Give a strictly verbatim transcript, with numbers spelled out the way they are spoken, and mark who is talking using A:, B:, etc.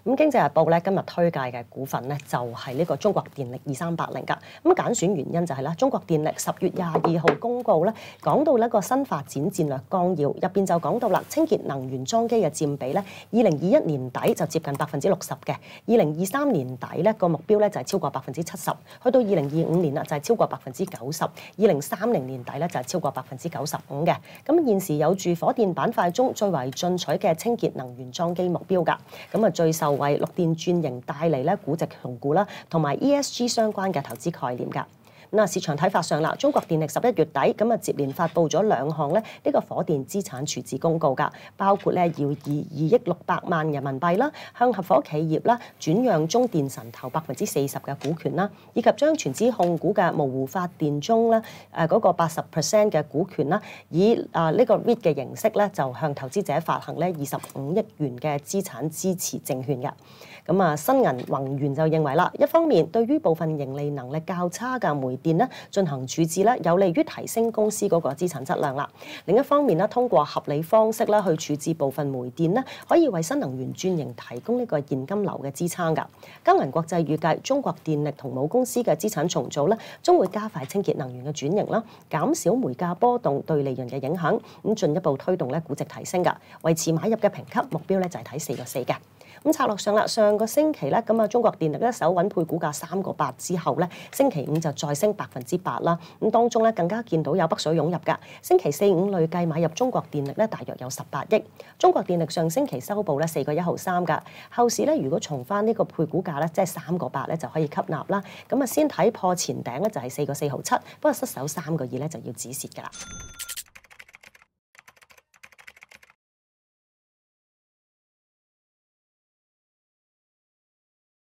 A: 咁經濟日報咧今日推介嘅股份咧就係呢個中國電力二三八零㗎。咁揀選原因就係啦，中國電力十月廿二號公告咧，講到呢個新發展戰略綱要入邊就講到啦，清潔能源裝機嘅佔比咧，二零二一年底就接近百分之六十嘅，二零二三年底咧個目標咧就係超過百分之七十，去到二零二五年啦就係超過百分之九十，二零三零年底咧就係超過百分之九十五嘅。咁現時有住火電板塊中最為進取嘅清潔能源裝機目標㗎。咁啊最受為綠電轉型帶嚟咧估值重估啦，同埋 E S G 相關嘅投資概念㗎。咁啊，市場睇法上啦，中國電力十一月底咁啊接連發布咗兩項咧呢個火電資產處置公告㗎，包括咧要以二億六百萬人民幣啦，向合夥企業啦轉讓中電神頭百分之四十嘅股權啦，以及將全資控股嘅蕪湖發電中咧誒嗰個八十 percent 嘅股權啦，以啊呢個 R E I T 嘅形式咧就向投資者發行咧二十五億元嘅資產支持證券嘅。咁啊，新銀宏源就認為啦，一方面對於部分盈利能力較差嘅煤電咧進行處置咧，有利於提升公司嗰個資產質量啦。另一方面咧，通過合理方式咧去處置部分煤電咧，可以為新能源轉型提供呢個現金流嘅支撐㗎。交銀國際預計中國電力同母公司嘅資產重組咧，將會加快清潔能源嘅轉型啦，減少煤價波動對利潤嘅影響，咁進一步推動咧估值提升㗎。維持買入嘅評級目標咧就係睇四個四嘅。咁策略上啦，上個星期咧，咁啊中國電力咧首穩配股價三個八之後咧，星期五就再升百分之八啦。咁當中咧更加見到有北水湧入㗎。星期四五累計買入中國電力咧，大約有十八億。中國電力上星期收報咧四個一毫三㗎。後市咧如果重翻呢個配股價咧，即係三個八咧就可以吸納啦。咁啊先睇破前頂咧就係四個四毫七，不過失守三個二咧就要止蝕㗎啦。